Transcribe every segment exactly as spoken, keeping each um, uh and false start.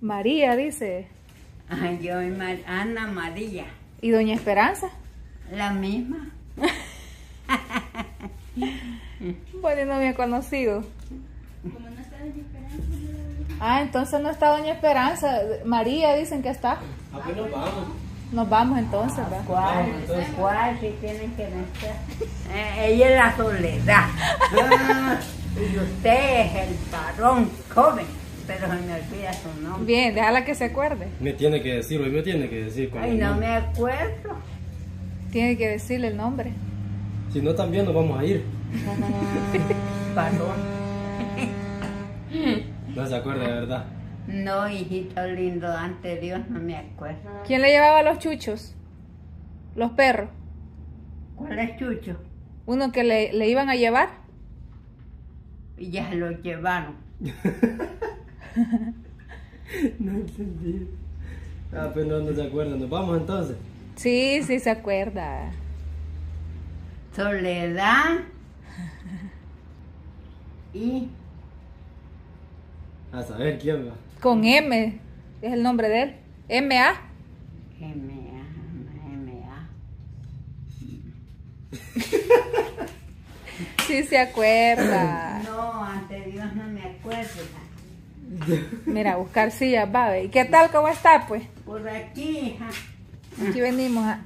María dice. Ay, yo soy Mar Ana María. ¿Y doña Esperanza? La misma. Bueno, no me ha conocido. Como no está doña Esperanza. Ah, entonces no está doña Esperanza. María dicen que está. Ah, pues nos vamos. Nos vamos entonces, ¿va? ¿Cuál? ¿Cuál? Si tienen que nacer. Eh, ella es la soledad. Ah, y usted es el varón joven. Pero se me olvida su nombre. Bien, déjala que se acuerde. Me tiene que decir, hoy me tiene que decir cuál Ay, es el no nombre. me acuerdo. Tiene que decirle el nombre. Si no, también nos vamos a ir. Varón. No se acuerda de verdad. No, hijito lindo, ante Dios no me acuerdo. ¿Quién le llevaba los chuchos? Los perros. ¿Cuál es Chucho? Uno que le, le iban a llevar. Y ya se lo llevaron. No entendí. Ah, pues no, no se acuerda. Nos vamos entonces. Sí, sí se acuerda. Soledad. Y A saber quién va. Con M, es el nombre de él. M A. M A, M A. Sí se acuerda. No, ante Dios no me acuerdo. Mira, buscar sillas, va. Ve. ¿Y qué tal? ¿Cómo está, pues? Por aquí, hija. Aquí venimos a...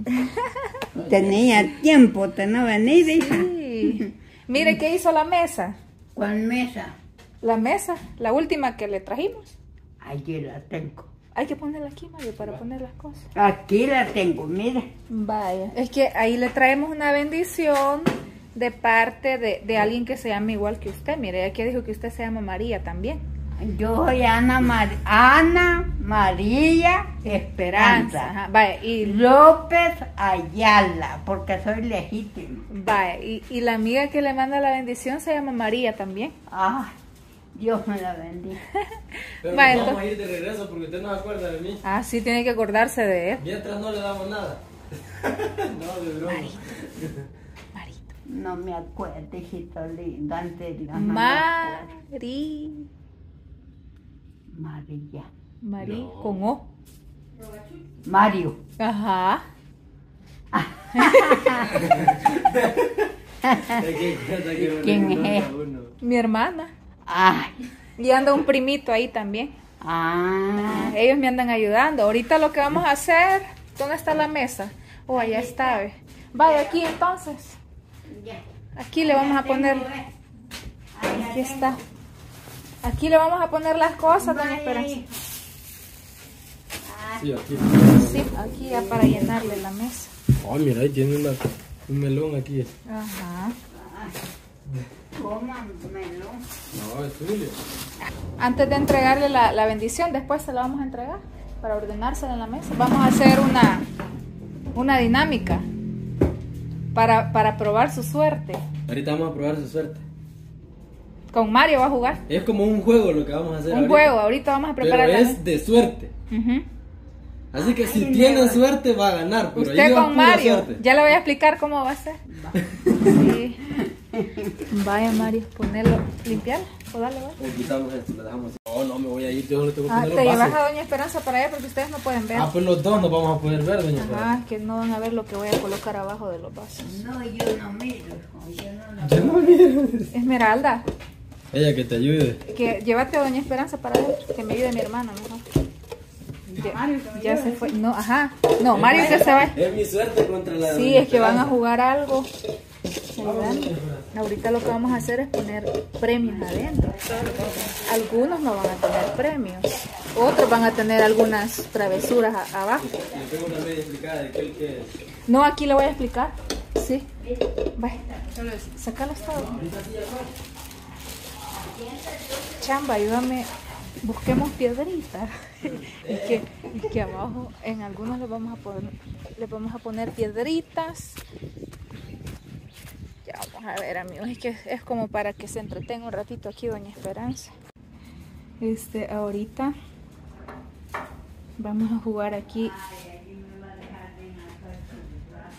Tenía tiempo de no venir, hija. Sí. Mire, ¿qué hizo la mesa? ¿Cuál mesa? La mesa, la última que le trajimos. Allí la tengo. Hay que ponerla aquí, Mario, para poner las cosas. Aquí la tengo, mira. Vaya. Es que ahí le traemos una bendición de parte de, de alguien que se llama igual que usted. Mire, aquí dijo que usted se llama María también. Yo soy Ana, Mar Ana María Esperanza. Ajá. Vaya, y, López Ayala, porque soy legítima. vaya, y, y la amiga que le manda la bendición se llama María también. Ay, Dios me la bendiga. Pero Va, nos vamos entonces- a ir de regreso porque usted no se acuerda de mí. Ah, sí, tiene que acordarse de él. Mientras no le damos nada. No, de broma. Marito. No me acuerdo, hijito lindo, ante Dios no me acuerdo. Mari. María. Mari No. con O. Mario. Ajá. ¿Quién es? Mi hermana. Ay, Y anda un primito ahí también. ah, Ellos me andan ayudando. Ahorita lo que vamos a hacer, ¿dónde está la mesa? Oh, allá está. Ve. Vaya aquí entonces. ya. Aquí le vamos a poner. Aquí está. Aquí le vamos a poner las cosas, doña Esperanza. Sí, aquí. Sí, aquí ya para llenarle la mesa. Oh, mira, ahí tiene una, un melón aquí. Ajá. Coman melón. No, es tuyo. Antes de entregarle la, la bendición, después se la vamos a entregar para ordenársela en la mesa. Vamos a hacer una, una dinámica para, para probar su suerte. Ahorita vamos a probar su suerte. Con Mario va a jugar. Es como un juego lo que vamos a hacer Un ahorita. juego, ahorita vamos a preparar Pero la es de suerte. Ujú. Así que si Ay, tiene me- suerte va a ganar. Pero Usted ahí va con pura Mario, suerte. ya le voy a explicar cómo va a ser. Sí. Vaya Mario, ponerlo, limpiarlo, o dale, vaya. Le quitamos esto, le dejamos así. No, no me voy a ir, yo no le tengo que Ah, poner te los llevas vasos. a doña Esperanza para allá porque ustedes no pueden ver. Ah, pues los dos nos vamos a poder ver, doña Esperanza. Ajá, es que no van a ver lo que voy a colocar abajo de los vasos. No, yo no miro, hijo, yo no la Yo no miro. Esmeralda, Ella que te ayude. que llévate a doña Esperanza para adentro, que me ayude mi hermana mejor. Ya, ya se fue, no, ajá, no, Mario que se va. Es mi suerte contra la de Sí, doña es que van a Esperanza. jugar algo. Ayudando. Ahorita lo que vamos a hacer es poner premios adentro. Algunos no van a tener premios, otros van a tener algunas travesuras a- abajo. Le tengo una media explicada de qué es que es. No, aquí le voy a explicar. Sí. Vaya, sacalo todo. Chamba, ayúdame. Busquemos piedritas. Es que, es que abajo en algunos le vamos a poner, le vamos a poner piedritas. Ya vamos a ver, amigos. Es que es como para que se entretenga un ratito aquí, doña Esperanza. Este, ahorita vamos a jugar aquí.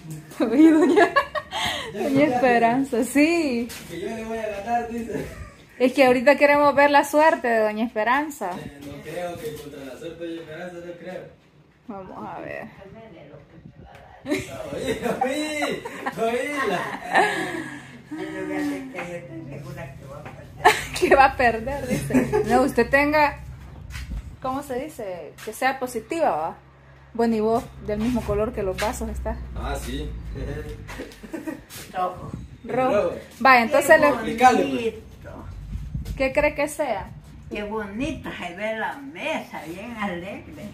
Oye, doña, doña Esperanza, sí. Que yo le voy a ganar, dice. Es que ahorita queremos ver la suerte de Doña Esperanza. Eh, no creo que contra la suerte de Esperanza, no creo. Vamos a ver. Oí, oí, oíla. Que va a perder, dice. No, usted tenga, ¿cómo se dice? Que sea positiva, ¿va? Bueno, y vos, del mismo color que los vasos está. Ah, sí. Rojo. Rojo. Rojo. Vaya, entonces, Qué le, Explícale, pues. bonito. ¿qué cree que sea? Qué bonita se ve la mesa, bien alegre.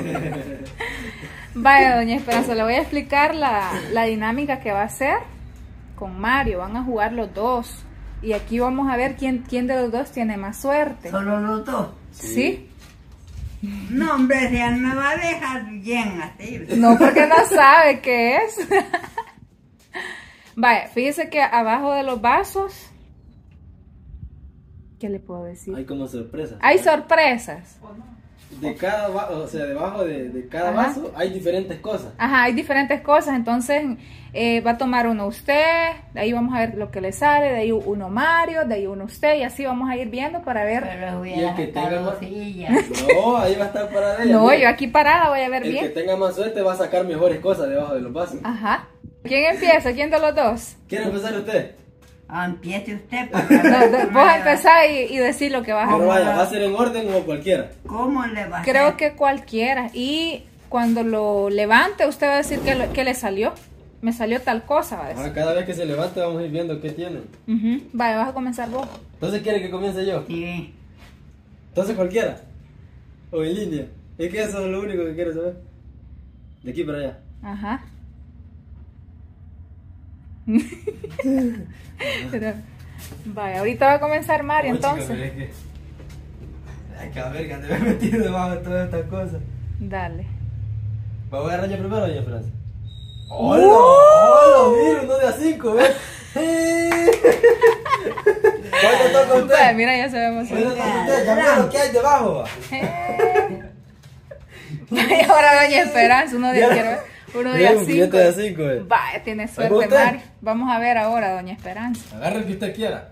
Vaya, Doña Esperanza, le voy a explicar la, la dinámica que va a hacer con Mario. Van a jugar los dos. Y aquí vamos a ver quién, quién de los dos tiene más suerte. Solo los dos. ¿Sí? No, hombre, si él me va a dejar bien así. No, porque no sabe qué es. Vaya, fíjese que abajo de los vasos, ¿qué le puedo decir? Hay como sorpresa. Hay sorpresas. De cada vaso, o sea, debajo de, de cada Ajá. vaso hay diferentes cosas. Ajá, hay diferentes cosas, entonces eh, va a tomar uno usted, de ahí vamos a ver lo que le sale, de ahí uno Mario, de ahí uno usted, y así vamos a ir viendo para ver. Pero Y el hubiera que tenga sacado más- silla. No, ahí va a estar parada ella. No, mira. yo aquí parada voy a ver El que bien. tenga más suerte va a sacar mejores cosas debajo de los vasos. Ajá. ¿Quién empieza? ¿Quién de los dos? ¿Quiere empezar usted? Ah, empiece usted. porque No, de- vos ¿cómo le va- empezás y, y decir lo que vas a Pero hacer. vaya, ¿va a ser en orden o cualquiera? ¿Cómo le va a hacer? Creo que cualquiera. Y cuando lo levante, usted va a decir que, lo- que le salió. Me salió tal cosa, va a Ah, decir. cada vez que se levante vamos a ir viendo qué tiene. Ujú. Vale, vas a comenzar vos. Entonces, ¿quiere que comience yo? Sí. Entonces, cualquiera. O en línea. Es que eso es lo único que quiero saber. De aquí para allá. Ajá. Pero- vaya, ahorita va a comenzar Mario, Oh, chica, entonces. pero es que... Ay, que verga, te me he metido debajo de todas estas cosas. Dale. ¿Vamos a agarrar yo primero, doña Francia? ¡Hola! ¡Hola! Mira, uno de a cinco, ¿ves? ¿Cuánto toca Vaya, usted? mira, ya sabemos. ¿Cuánto toca usted? Ya mira lo que hay debajo, va. Eh. Vaya, ahora Doña Esperanza, uno de Ya. quiero ver, uno de Mira, a un cinco. billete de a cinco, eh. Vaya, tiene ¿Ahí suerte va usted? Mario. Vamos a ver ahora, Doña Esperanza. Agarre el que usted quiera.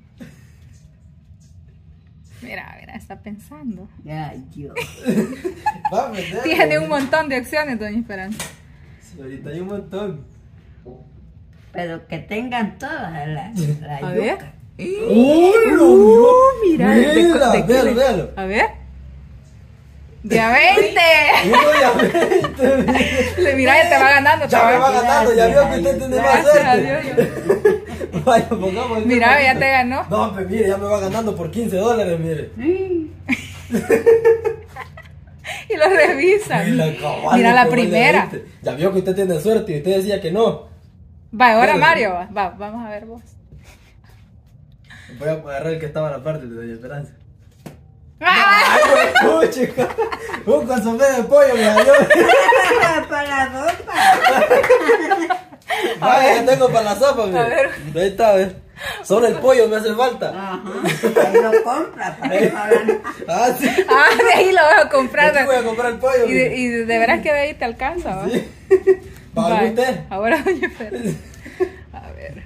Mira, mira, está pensando. Ay, Dios. Va a meter. Tiene un montón de opciones, Doña Esperanza. Ahorita hay un montón. Pero que tengan todas la, la A yuca. ver. ¡Uy, Uh, mira, de- de- Mira, de- de- véalo, véalo. A ver. De a veinte. Uno de a veinte. Le mira, ya te va ganando. te Ya me va va- ganando, ya vio que usted tiene más Gracias a suerte. Vaya, pongamos el Mira, mismo. ya te ganó. No, pues mire, ya me va ganando por quince dólares, mire. Sí. Y lo revisan. Mira, cabal, Mira la que vale primera. veinte. Ya vio que usted tiene suerte y usted decía que no. Va, ahora Pero- Mario. Va, va, vamos a ver vos. Voy a agarrar el que estaba a la parte de Doña Esperanza. ¡Ah! ¡Ay, güey, chica! Un consomé de pollo me salió. Para la sopa. Vaya, ya tengo para la sopa, mire. A ver. Ahí está, ¿ves? Solo el pollo me hace falta. Ajá. Ahí lo compra para que hablan. Ah, sí. Ah, de ahí lo vas a comprar. Aquí voy a comprar el pollo. Y de, mire. y de, de veras que de ahí te alcanza, ¿va? Sí. ¿Va Va, usted? ahora Doña Esperanza. A ver.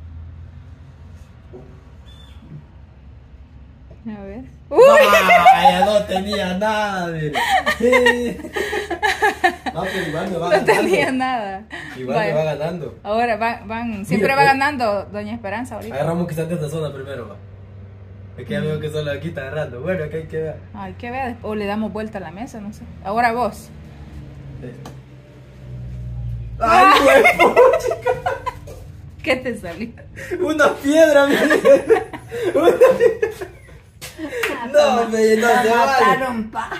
A ver. ¡Uy! Vaya, no tenía nada, mire. Sí. No, pero igual me va No ganando. tenía nada. Igual Vaya. me va ganando. Ahora van, van, siempre Mira, va pues. ganando Doña Esperanza ahorita. Agarramos quizás de esta zona primero, va. Es que ya veo que solo aquí está agarrando. Bueno, que hay que ver. Ay, que ver, o le damos vuelta a la mesa, no sé. Ahora vos. ¡Ay, güey! ¿Qué te salió? Una piedra, mire. Una piedra. No, me no se Matar vale. un pájaro.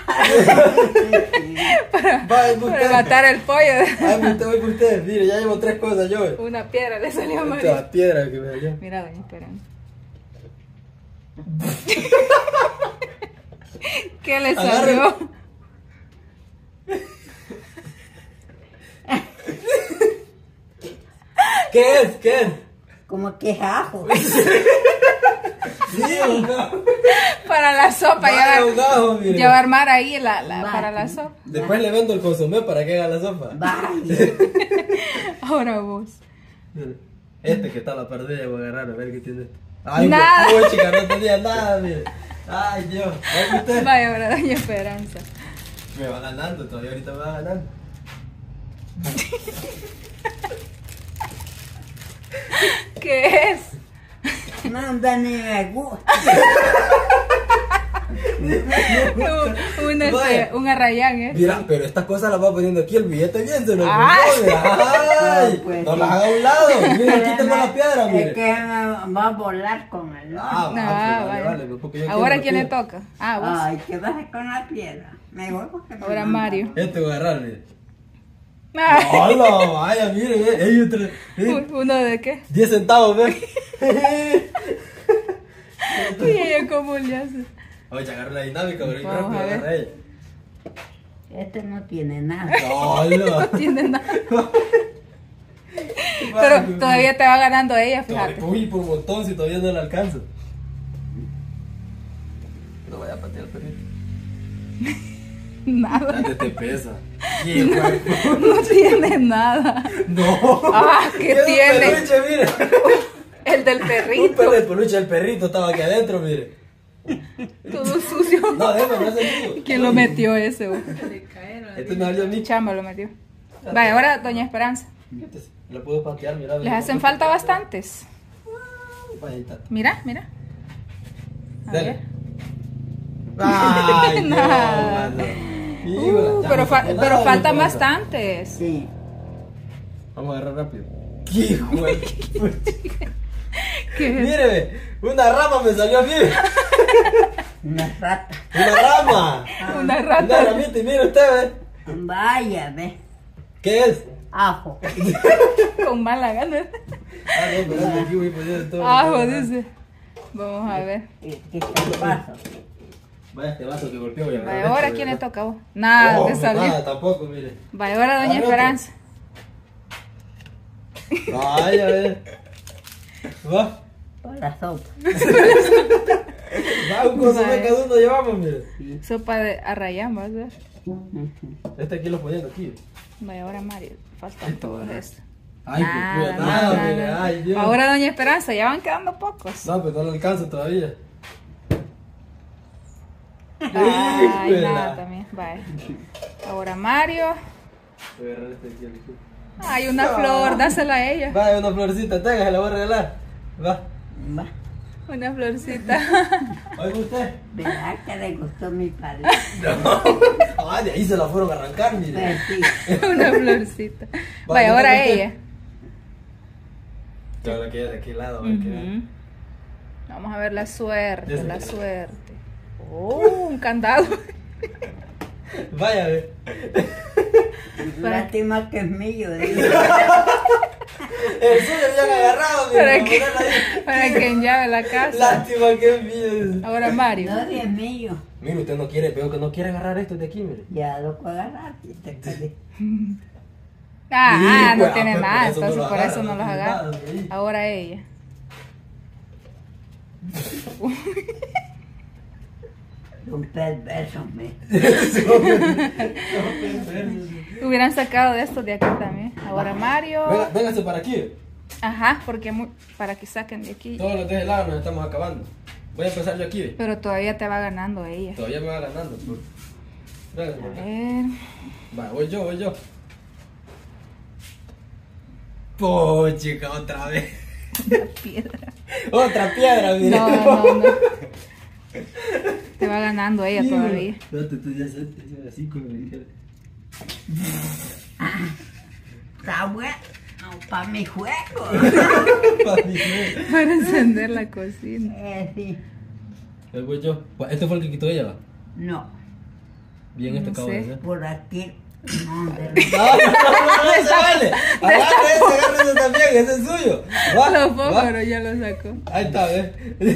Vaya, Para usted. matar el pollo. Ay, usted, voy por usted. Mire, ya llevo tres cosas yo. Una piedra le salió a Esta María. piedra que me salió. Mira, Doña Esperanza. ¿Qué le Agarre. salió? ¿Qué es? ¿Qué es? Como que ajo. Sí, un gajo. Para la sopa, ya Vaya, un va, gajo, mire. ya va a armar ahí la, la, Va. para la sopa. Después le vendo el consomé para que haga la sopa. Vaya. Ahora vos. Este que está a la pardilla voy a agarrar a ver qué tiene. Ay, Nada. pues, chica, no tenía nada, mire. Ay, Dios. ¿Vaya usted? Vaya, ahora doña Esperanza. Me va ganando, todavía ahorita me va ganando. ¿Qué es? No, ni me gusta. un, un, este, Vaya. un arrayán, ¿eh? Mira, pero estas cosas las va poniendo aquí el billete bien, se lo Ay. Ay, No, pues, no sí. las haga a un lado. Mira, aquí tengo la piedra, Es mire. que me va a volar con el Ah, otro. No, va, pues, vaya. vale, vale, porque yo Ahora, quiero ¿quién le la piedra. toca? Ah, vos. Ay, ¿qué vas a hacer con la piedra? Me voy porque me Ahora mandan. Mario. Este voy a agarrar, mire. Ay, Hola, vaya, mire, ve. Ey, otro, eh, un- ¿Uno de qué? diez centavos, ve. Y ella cómo le hace. Oye, agarra la dinámica, pero Vamos rápido a ver. agarra ella. Este no tiene nada. Hola. No tiene nada. Pero todavía te va ganando ella, fíjate. Uy, por un montón, si todavía no le alcanzo. No vaya a patear el perrito. Nada. Date, te pesa. Sí, güey. No tiene nada. No. Ah, ¿qué Es un tiene? peluche, mire. El del Un perrito. perro de peluche del perrito estaba aquí adentro, mire. Todo sucio. No, déjame, no es el mío. ¿Quién lo metió ese? vos? Este me salió a Mi mí. chamba lo metió. Vaya, ahora doña Esperanza. Quítese. Lo puedo patear, mira. Les hacen falta bastantes. Vaya, ahí está. Mira, mira. A Dale. ver. Ay, no, Nada. mano. Uh, Híjole, ya pero, no fa- sacó pero nada, faltan mi Esperanza. bastantes. Sí. Vamos a agarrar rápido. ¿Qué hijo de- ¿Qué es? Mire, ve, una rama me salió a mí. Una rata. Una rama. Una Una rata. ramita y mire usted, ve. Vaya, ve. ¿Qué es? Ajo. Con mala gana. Ah, no, pero aquí voy poniendo todo. Ajo, dice. Vamos a ver. ¿Qué está el vaso? Vaya este vaso que golpeó. ya Vaya, agarré ahora esto, quién le ¿verdad? toca a vos. Nada, Oh, te salió. Nada, tampoco, mire. Vaya, ahora doña Agarra otro. Esperanza. Vaya, ve. Va. Por la sopa. Va, un consomé Vaya. cada uno llevamos, mire. Sopa de arrayán, ¿vas a ver? Este aquí lo poniendo aquí. Vaya, ahora Mario. Faltan todos estos. Ay, Nada, pues cuida, nada, nada, mire. nada. Ay, Dios. Ahora doña Esperanza, ya van quedando pocos. No, pues no lo alcanzo todavía. Ay, Híjole. nada también. Vaya. Ahora Mario. Voy a agarrar este aquí, aquí. Ay, una flor, dásela a ella. Va, una florcita, tenga, se la voy a regalar. Va. Va. Una florcita. Oiga usted. ¿Verdad que le gustó mi paleta? No. Ah, de ahí se la fueron a arrancar, mire. Pues sí. Una florcita. Va, Vaya, ahora ¿dónde está ella. Claro, la que de aquel lado, a ver qué Ujú. Vamos a ver la suerte, Ese. la suerte. Oh, un candado. Vaya, ve. Lástima que es mío. ¿eh? El suyo ya lo agarrado, mire. Para Para que, ponerlo ahí. para que enllave la casa. Lástima que es mío. Ahora Mario. No, sí es mío. Mire, usted no quiere, veo que no quiere agarrar esto de aquí, mire. Ya lo puedo agarrar. y te quedé. Ah, Sí, ah, no pues, tiene ah, pues, nada, por eso no entonces lo por agarra, eso no no los tiene agarra. nada, ahí. Ahora ella. Un perverso, me. Hubieran sacado de estos de aquí también. Ahora Mario. Venga, véngase para aquí. Ajá, porque mu- para que saquen de aquí. Todos los de ese lado nos estamos acabando. Voy a empezar yo aquí, ve. Pero todavía te va ganando ella. Todavía me va ganando. Pues. Véngase A para acá. ver. Va, voy yo, voy yo. Oh, chica, otra vez. La piedra. Otra piedra, mire. No, no, no. Te va ganando ella todavía. Espérate, tú ya sabes, así como me dijeron. Está bueno. Para mi juego. Para mí, no. Para encender la cocina. Eh, sí. Ahí voy yo. Este fue el que quitó ella, va. No. Bien, este No acabo sé. de hacer. Por aquí. No, de No, no, no, no, ese vale. Agarra ese, agarra ese también, ese es suyo. Va, Los va. fósforos ya lo sacó. Ahí está, ¿ves?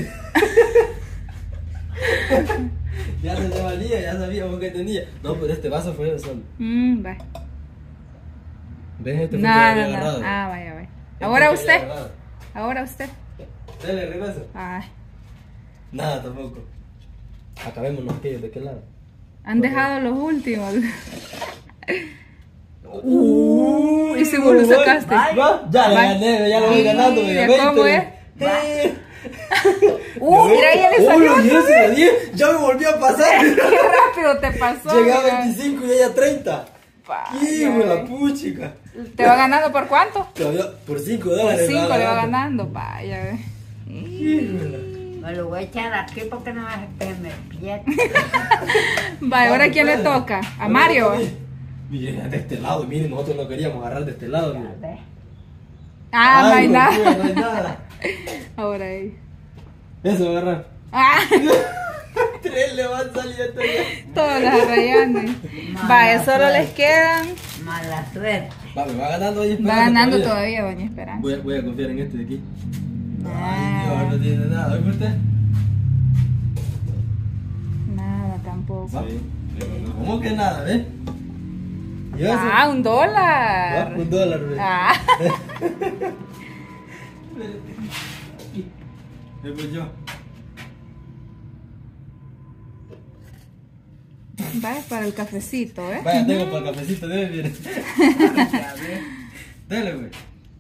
Ya se te valía, ya sabíamos que tenía. No, pero este vaso fue de solo. Mmm, va. ¿Ves? Este fue el que Nada, había nada. agarrado. Ah, vaya, vaya. Este Ahora fue el que había usted. agarrado. Ahora usted. Dale, regreso. Ay. Nada tampoco. Acabémonos aquellos de qué lado. Han dejado los últimos. Uh, y si vos lo sacaste. ¿Va? Ya le Va. gané, ya lo voy Sí, ganando. mira, veinte. ¿cómo es? Eh, Uh, mira, ya le Oh, salió. los diez y la diez, ya me volvió a pasar. Qué rápido te pasó. Llegué a mira. veinticinco y ella treinta. Vaya, ¡Hijo de la ve. puchica! ¿Te va ganando por cuánto? Todavía por cinco Por dólares. cinco le va ganando. Vaya, ve. Me lo voy a echar aquí porque no me que me pierda. Vaya, ahora ¿quién le toca? A Mario. Miren, de este lado, miren, nosotros no queríamos agarrar de este lado. Miren. ¿Ves? Ah, no hay Ay, nada. no, no hay nada. Ahora ahí. Eso va a agarrar. Ah, Tres le van saliendo ya. todas las arrayanes. Vaya, solo les quedan. Mala suerte. Va, me va ganando ahí. Va Esperanza ganando todavía. todavía, doña Esperanza. Voy a, voy a confiar en este de aquí. Ah. Ay, Dios, no tiene nada. ¿Ve usted? Nada tampoco. Va. ¿Cómo que nada, ve? ¿Y eso? Ah, un Va, dólar. un dólar, ve. Ah. Ve, pues yo. Vaya para el cafecito, ¿eh? Vaya, tengo para el cafecito, debe, mire. Ya ves. Dale, güey.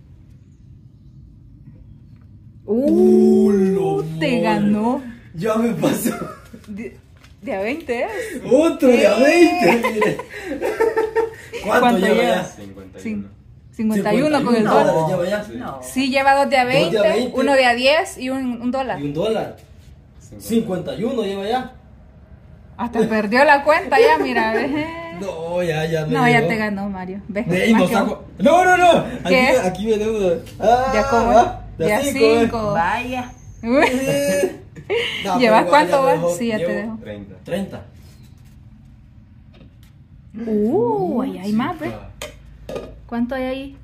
Uh, lo te mole. ganó. Ya me pasó. De, de a veinte es. Otro de a veinte, mire. ¿Cuánto, ¿Cuánto lleva lleva? ya? cincuenta y Cin- uno. cincuenta y uno con el No. dólar. ¿Lleva ya? No. Sí, lleva dos de a Dos de a veinte, veinte. uno de a diez y un, un dólar. Y un dólar. cincuenta y uno lleva ya. Hasta perdió la cuenta ya, mira. ¿ves? No, ya, ya me No, ya llegó. te ganó, Mario. ¿Ves? De ahí Más no que saco. No, no, no. Aquí, ¿Qué? aquí me deuda. Ah, ¿Ya cómo? va. De a cinco, cinco. Vaya. vos. eh. No, ¿Llevas pero igual cuánto ya me vas? dejó. Sí, ya te Llevo dejo. treinta. treinta. Uh, ahí hay más, ¿ves? ¿Cuánto hay ahí?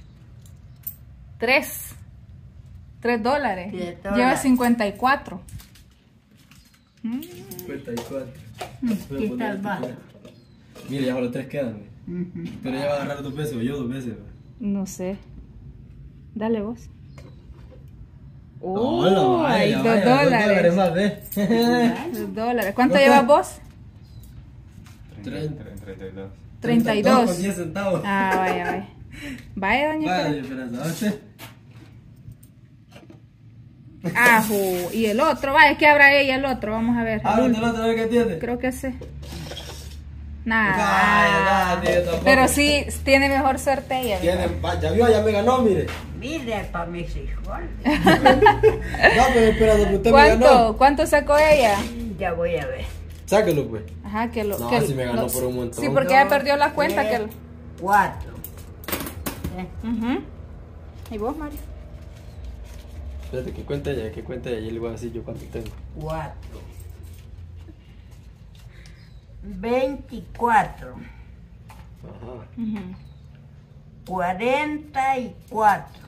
Tres. Tres dólares. Tres Lleva dólares. cincuenta y cuatro. Mm. cincuenta y cuatro. Aquí está el vaso. Mire, ya solo tres quedan. güey. Ujú. Pero ella va a agarrar dos veces o yo dos veces. güey. No sé. Dale vos. Hola, Uh, vaya, hay vaya, dos dos dólares. más, ve. Dos dólares. ¿Cuánto ¿Cuánto? llevas vos? treinta, treinta y dos. treinta y con dos. diez centavos. Ah, vaya, vaya. Vaya, doña Vaya, Esperanza. Esperanza, ¿va usted? Ajú. Y el otro, vaya, ¿qué habrá ella el otro? Vamos a ver. Ah, El ¿no último. otra vez que tiene? Creo que sí. Vaya, Nada. nada, tiene tampoco. Pero sí, tiene mejor suerte ella. Tiene, ¿verdad? va, ya vio, ya me ganó, mire. Mire para mis hijos. No, pero espérate, que usted me ¿Cuánto? ganó. ¿Cuánto sacó ella? Ya voy a ver. Sáquelo, pues. Ajá, que lo. No, que sí me ganó lo- por un montón. Sí, porque ella perdió la cuenta. Tres, que lo- Cuatro. ¿Eh? Ujú. ¿Y vos, Mario? Espérate, que cuenta ella, que cuenta ella. Yo le voy a decir yo cuánto tengo. Cuatro. Veinticuatro. Ajá. Ujú. Cuarenta y cuatro.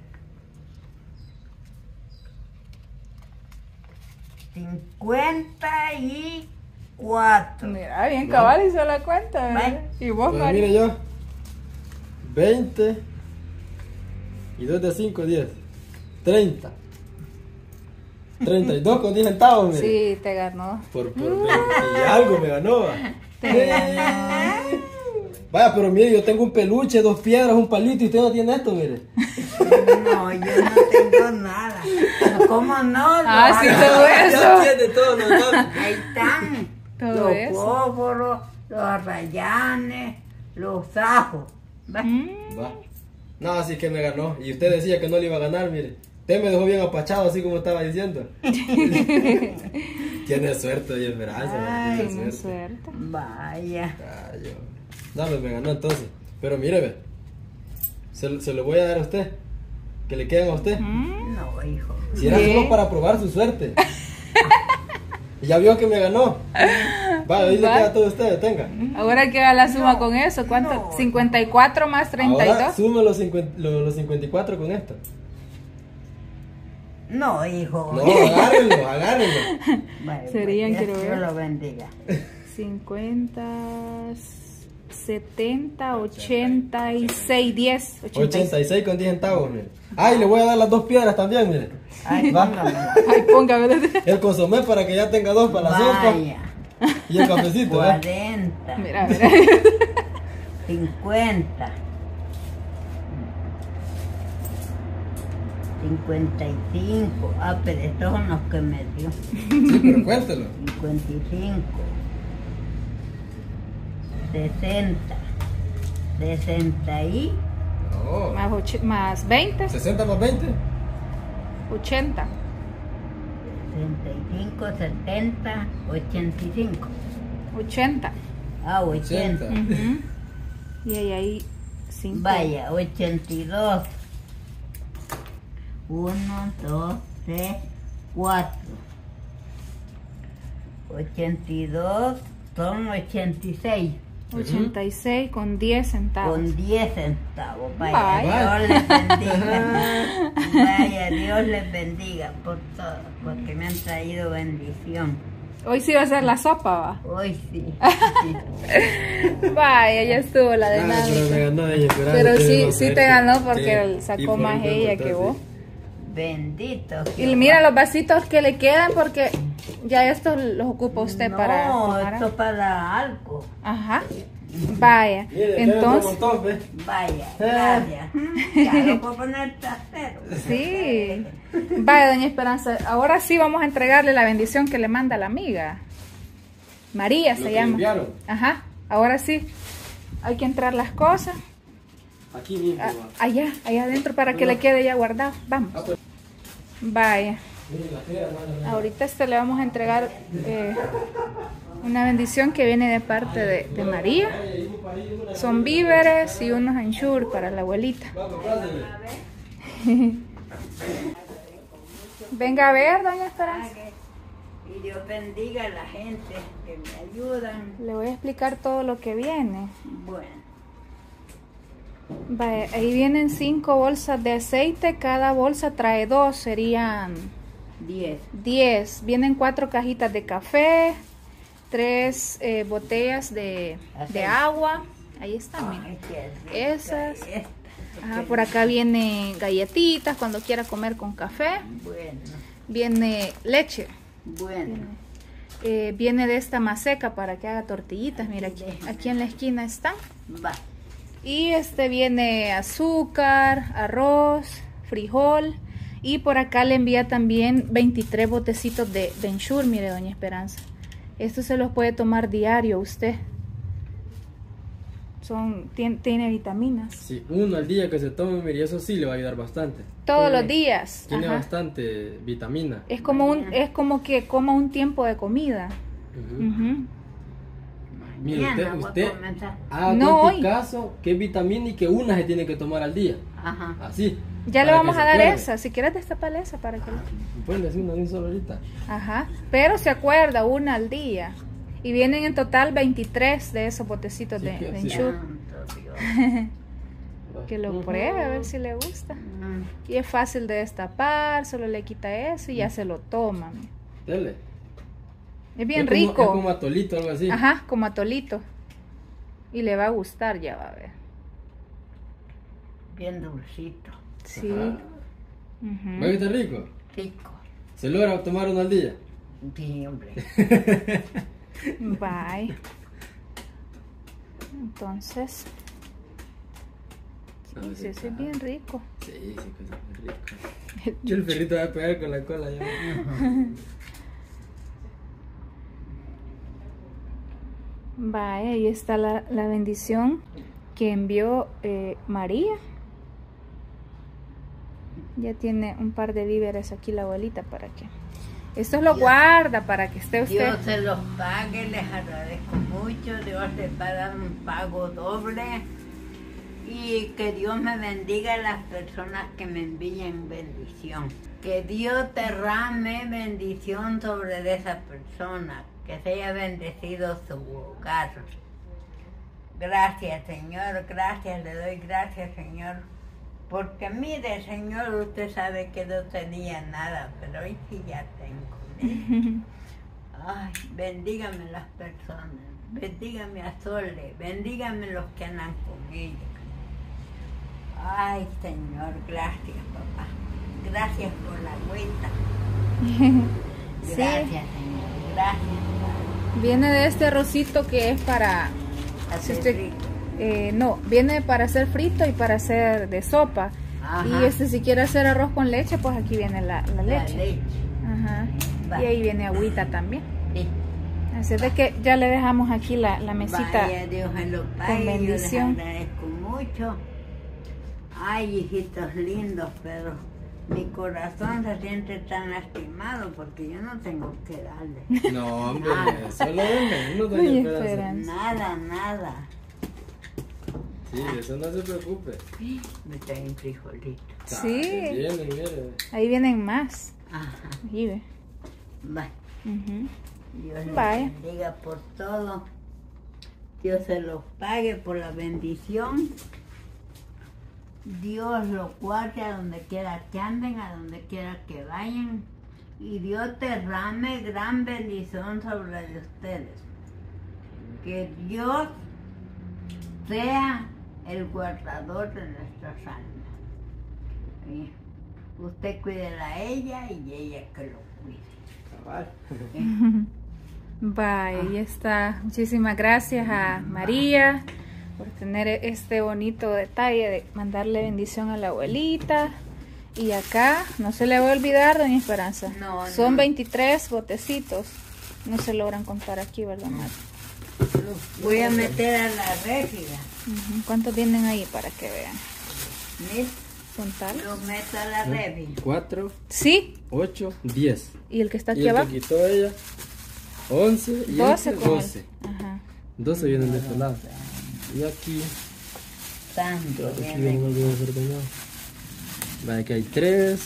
Cincuenta y cuatro. Mira, bien cabal hizo la cuenta, ¿verdad? Vale. ¿Y vos, Pues Mario? mire yo. veinte. Y dos de cinco, diez. treinta. treinta y dos con diez centavos, mire. Sí, te ganó. Por, por veinte y algo me ganó. va. Te ganó. Vaya, pero mire, yo tengo un peluche, dos piedras, un palito y usted no tiene esto, mire. No, yo no tengo nada. ¿Cómo no? Ah, sí, Los- todo Ya eso. tiene todo, no, no. Ahí están. Todo los eso. fósforos, los arrayanes, los ajos. ¿Ves? Mm. Va. No, así que me ganó. Y usted decía que no le iba a ganar, mire. Usted me dejó bien apachado, así como estaba diciendo. Tiene suerte y esperanza. Ay, Tiene Tiene suerte. suerte. Vaya. Ay, yo. No, pues me ganó entonces. Pero mire, ve. Se, se lo voy a dar a usted. Que le queden a usted. Mm. No, hijo. Si era Bien. solo para probar su suerte. Y ya vio que me ganó. Vaya, ahí le Va. queda todo a usted, tenga. Ahora que va la suma No, con eso, ¿cuánto? no. cincuenta y cuatro más treinta y Ahora dos. sume los, cincuenta, los, los cincuenta y cuatro con esto. No, hijo. No, agárrenlo, agárrenlo. Vale, Serían, pues, quiero Dios ver. lo bendiga. cincuenta, setenta, ochenta y seis, diez. ochenta y seis. ochenta y seis con diez centavos, mire. Ah, y le voy a dar las dos piedras también, mire. Ay, Va. póngamelo. Ay, póngame. El consomé para que ya tenga dos para la sopa. Vaya. Y el cafecito, ¿eh? Cuarenta. Mira, mira. Cincuenta. cincuenta y cinco. Ah, pero estos son los que me dio. Sí, pero cuéntelo. cincuenta y cinco. sesenta. sesenta y No. Más, och- más veinte, ¿sesenta más veinte? ochenta. sesenta y cinco, setenta, ochenta y cinco. ochenta. Ah, ochenta. ochenta. Ujú. Y ahí hay cinco. Vaya, ochenta y dos. uno, dos, tres, cuatro. ochenta y dos son ochenta y seis. ochenta y seis con diez centavos. Con diez centavos. Vaya, Vaya. Dios les bendiga. Vaya, Dios les bendiga por todo, porque me han traído bendición. Hoy sí va a ser la sopa, va. Hoy sí. Vaya, ya estuvo la Ah, pero me dinámica. ganó ella, esperando, Pero que sí, no sí sé te qué- ganó porque qué- él y sacó por más un ella punto, que sí. vos. Bendito. Y Jehová. mira los vasitos que le quedan porque ya estos los ocupa usted no, para tomar. esto para algo. Ajá. Vaya. Mire, Entonces, un montón, ¿ves? Vaya, gracias. Ya lo puedo poner trasero. sí. Vaya, doña Esperanza, ahora sí vamos a entregarle la bendición que le manda la amiga. María Lo se que llama. enviaron. Ajá. Ahora sí. Hay que entrar las cosas. Aquí mismo. a- va. allá, allá adentro para que le quede ya guardado. Vamos. Ah, pues. Vaya. Mire, la tía, hermano. Ahorita este le vamos a entregar eh, una bendición que viene de parte de, de María. Son víveres y unos ensure para la abuelita. Vamos, pásale. Venga a ver, doña Esperanza. Y Dios bendiga a la gente que me ayudan. Le voy a explicar todo lo que viene. Bueno, Vaya, ahí vienen cinco bolsas de aceite. Cada bolsa trae dos, serían diez. diez. Vienen cuatro cajitas de café, tres eh, botellas de, de Aceite. agua. Ahí están, miren. Ay, qué rica Esas. esta. Ajá, por acá vienen galletitas cuando quiera comer con café. Bueno, Viene leche. bueno. Eh, viene de esta maseca para que haga tortillitas. Mira, aquí, aquí en la esquina están. Va. Y este viene azúcar, arroz, frijol. Y por acá le envía también veintitrés botecitos de, de ensure, mire, doña Esperanza. Esto se los puede tomar diario usted. Son, tiene, tiene vitaminas. Sí, uno al día que se tome, mire, eso sí le va a ayudar bastante. Todos Sí. los días. Tiene Ajá. bastante vitamina. Es como un, es como que coma un tiempo de comida. Ujú. Ujú. Mire, Mañana usted, voy a usted comenzar. haga No cuenta y hoy. caso que es vitamina y que una se tiene que tomar al día. Ajá. Así. Ya le para vamos que a se dar acuerde. esa. Si quieres destapar esa para que... Ponle así una de un solo ahorita. Ajá. Pero se acuerda, una al día. Y vienen en total veintitrés de esos botecitos Sí, de, que de sí. ensure. Santo Dios. Que lo Ujú. pruebe a ver si le gusta. Mm. Y es fácil de destapar, solo le quita eso y ya se lo toma. mira. Dele. Es bien Es como- rico. Es como atolito, algo así. Ajá, como atolito. Y le va a gustar, ya va a ver. Bien dulcito. Sí. Ajá. Ujú. ¿Va que está rico? Rico. ¿Se logra tomar uno al día? Sí, hombre. Bye. Entonces, A sí, ver sí, si eso es está. bien rico. Sí, sí, que está muy rico. Yo el perrito va a pegar con la cola ya. Vaya, ahí está la, la bendición que envió eh, María. Ya tiene un par de víveres aquí la abuelita para que... Esto lo Dios. guarda para que esté usted... Dios se los pague, les agradezco mucho. Dios les va a dar un pago doble. Y que Dios me bendiga a las personas que me envíen bendición. Que Dios derrame bendición sobre de esa persona. Que se haya bendecido su hogar. Gracias, Señor. Gracias, le doy gracias, Señor. Porque mire, Señor, usted sabe que no tenía nada, pero hoy sí ya tengo. ¿eh? Ay, bendígame las personas. Bendígame a Sole. Bendígame los que andan con ella. Ay, Señor, gracias, papá. Gracias por la agüita. Sí. Gracias, Señor. Gracias, Padre. Viene de este arrocito que es para... si Hacer usted- rico. eh, no, viene para hacer frito y para hacer de sopa. Ajá. Y este, si quiere hacer arroz con leche, pues aquí viene la, la La leche. leche. Ajá. Va. Y ahí viene agüita también. Sí. Así de que ya le dejamos aquí la, la mesita. Vaya, Dios me lo pague, con bendición. yo les agradezco mucho. Ay, hijitos lindos, pero mi corazón se siente tan lastimado porque yo no tengo que darle. No, hombre, Nada. solo venga, no doña Ay, Esperanza. Esperanza. Nada, nada. Sí, eso no se preocupe. Me traen frijolitos. Sí. Ah, vienen, mire. Ahí vienen más. Ajá. Ahí ve. Va. Ujú. Dios les Vaya. bendiga por todo. Dios se los pague por la bendición. Dios los guarde a donde quiera que anden, a donde quiera que vayan. Y Dios derrame gran bendición sobre de ustedes. Que Dios sea el guardador de nuestras almas. Y usted cuídela a ella y ella que lo cuide. Cabal. Bye, ahí está. Muchísimas gracias a María por tener este bonito detalle de mandarle bendición a la abuelita. Y acá, no se le va a olvidar, doña Esperanza. No, Son no. veintitrés botecitos. No se logran contar aquí, ¿verdad, Mari? Los voy a meter a la réplica. Ujú. ¿Cuántos vienen ahí para que vean? Mira, Contar. los meto a la réplica. cuatro, Sí. ocho, diez. Y el que está Y aquí el abajo. que quitó ella, once y doce este, con él. doce. Ajá. doce vienen de este lado. Y aquí, Tanto aquí viene. vienen algunos ordenados. Vale, que hay tres,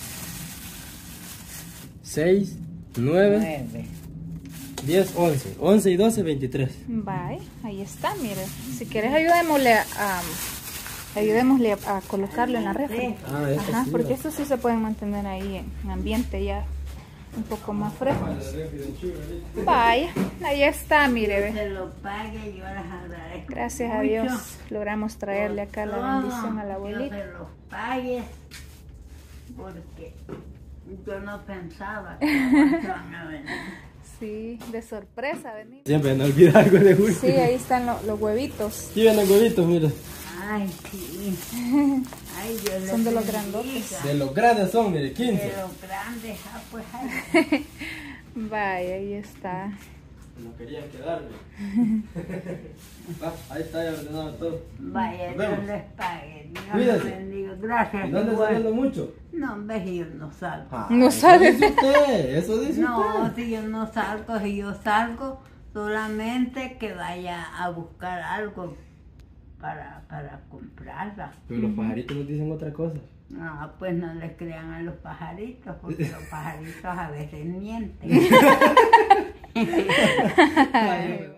seis, nueve, Nueve. diez, once. once y doce, veintitrés. Bye, ahí está, mire. Si quieres ayudémosle a, a- ayudémosle a, a colocarlo en la refri. Ah, esta Ajá, sí, porque va. estos sí se pueden mantener ahí en, en ambiente ya un poco más fresco. Vaya, ahí está, mire, Dios ve. se lo pague, yo les agradezco. Gracias a mucho Dios logramos traerle por acá la todo. bendición a la abuelita. Dios se los pague, porque yo no pensaba que se van a venir. Sí, de sorpresa venir. Siempre no olvida algo de Julio. Sí, ahí están lo- los huevitos. Aquí vienen huevitos, mira. Ay, sí. Ay, Dios les Son de los bendiga. grandotes. De los grandes son, mire, De quince. los grandes, ah, pues ay. Vaya, ahí está. No querían quedarme. Va, ahí está ya ordenado todo. Vaya, Nos Dios vemos. les pague. Dios Cuídese. les bendiga. Gracias. ¿Y no anda igual. saliendo mucho? No, hombre, yo no salgo. Ah, No eso sabe. dice usted, eso dice No, usted. si yo no salgo, si yo salgo, solamente que vaya a buscar algo para, para comprarla. Pero los pajaritos nos dicen otra cosa. No, pues no les crean a los pajaritos, porque los pajaritos a veces mienten.